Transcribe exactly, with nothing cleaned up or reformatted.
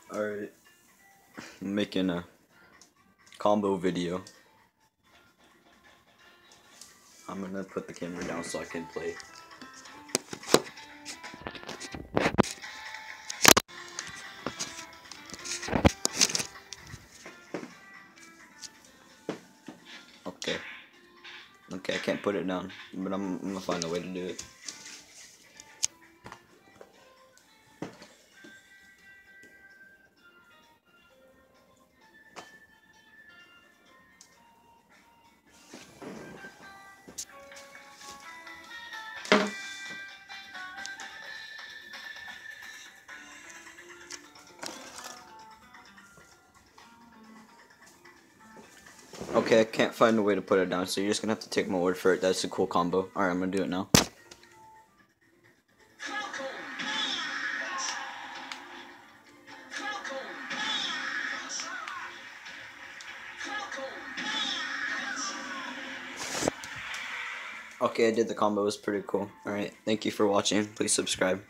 Alright, I'm making a combo video. I'm gonna put the camera down so I can play. Okay. Okay, I can't put it down, but I'm, I'm gonna find a way to do it. Okay, I can't find a way to put it down, so you're just gonna have to take my word for it. That's a cool combo. Alright, I'm gonna do it now. Okay, I did the combo. It was pretty cool. Alright, thank you for watching. Please subscribe.